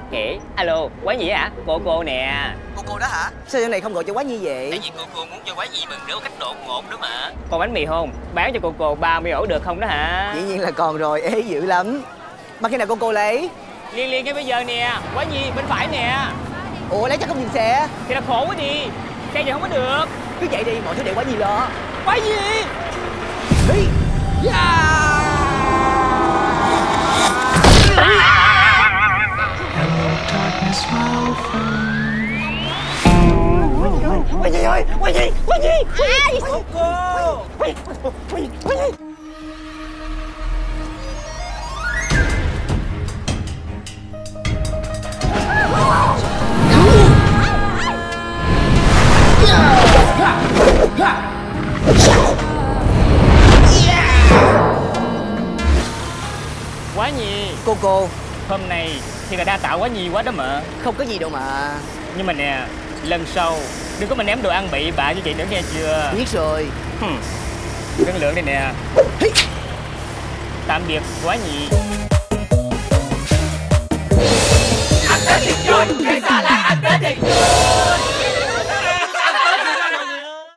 kể. Alo, Quá Nhi hả? Cô nè. Cô đó hả? Sao giờ này không gọi cho Quá Nhi vậy? Tại vì cô muốn cho Quá Nhi mừng rượu cách đột ngột đó mà. Còn bánh mì không? Bán cho cô 30 ổ được không đó hả? Dĩ nhiên là còn rồi, ế dữ lắm. Mà khi nào cô lấy? Liền ngay bây giờ nè. Quá Nhi bên phải nè. Ủa lấy chắc không dừng xe? Thì là khổ quá đi. Xe giờ không có được. Cứ vậy đi, mọi thứ để Quá Nhi lo. Quá Nhi đi. Quá Nhi ơi, Quá Nhi, Quá Nhi. Cô. Quá Nhi. Quá Nhi. Cô. Hôm nay thì là đa tạ Quá Nhi quá đó mà. Không có gì đâu mà. Nhưng mà nè, lần sau đừng có mà ném đồ ăn bậy bạ như vậy nữa nghe chưa? Biết rồi. Cân lượng đây nè. Tạm biệt Quá Nhi. Anh đến liền chơi